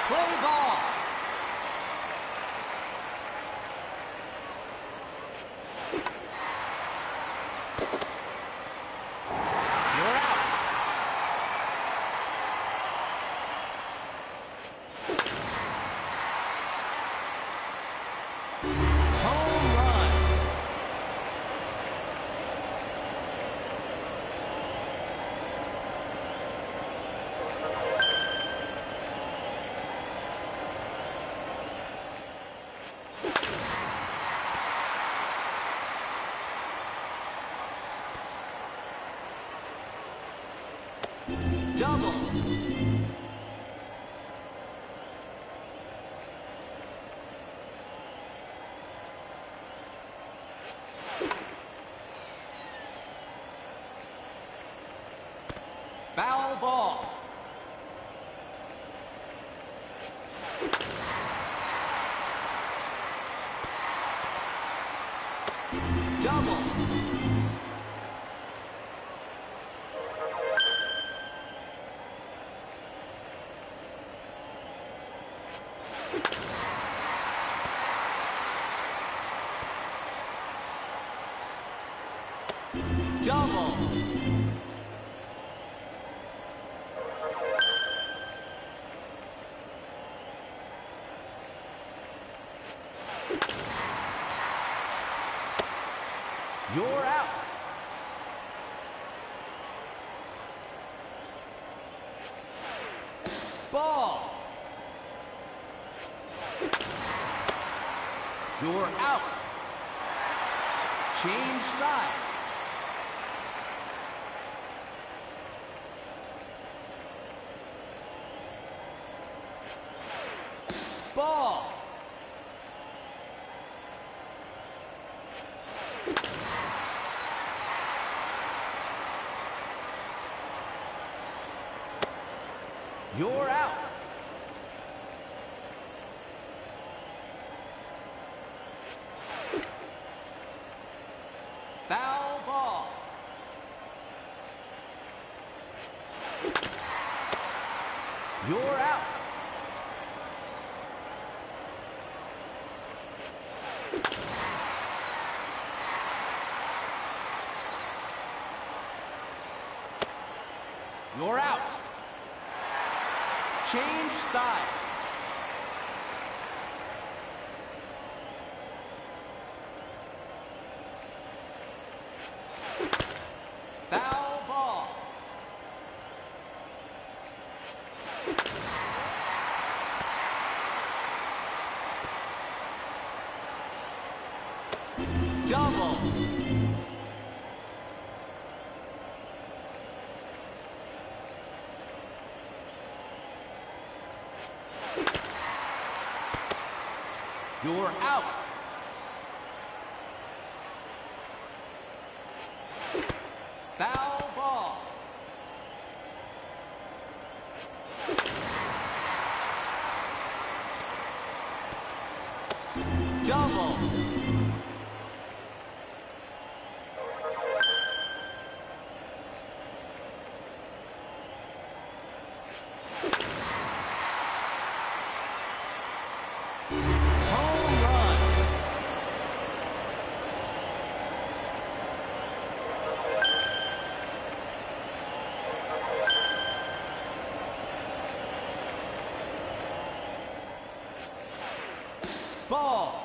Play ball. You're out. Home run. Double. Foul ball. Double. Double. You're out. Ball. You're out. Change sides. Ball. You're out. Foul ball. You're out. You're out. Change sides. Foul ball. Double. You're out. Foul ball. Double. Home run. Ball.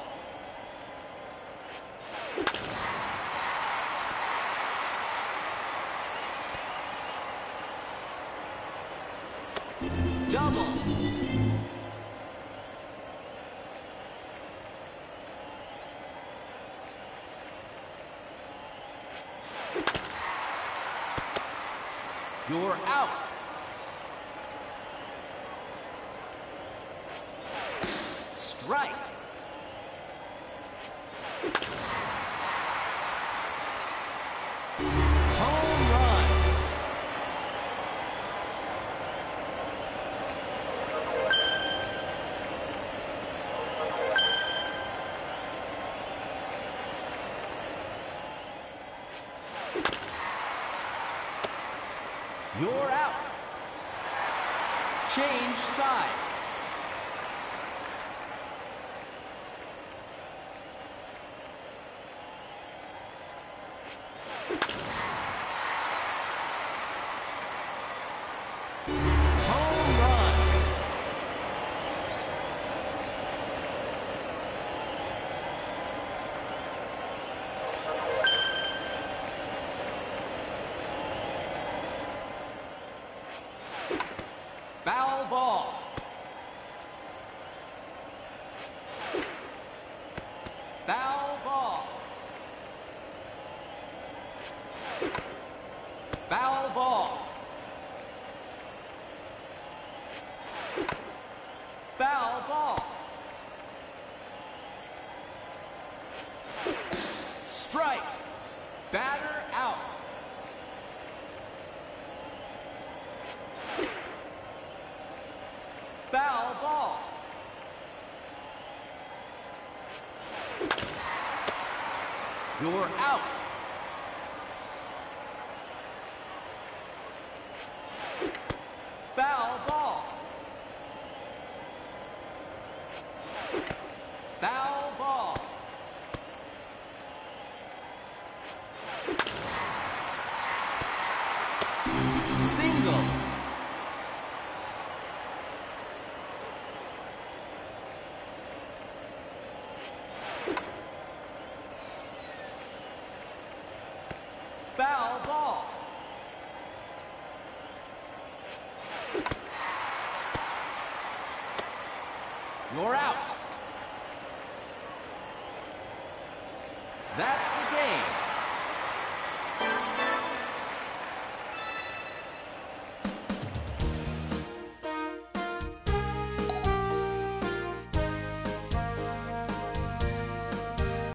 Double. You're out. Strike. Home run. You're out. Change sides. Home run. Foul ball. Foul ball. Foul ball. Foul ball. Strike. Batter out. Foul ball. You're out. Foul ball. Foul ball. Single. Foul ball. You're out. That's the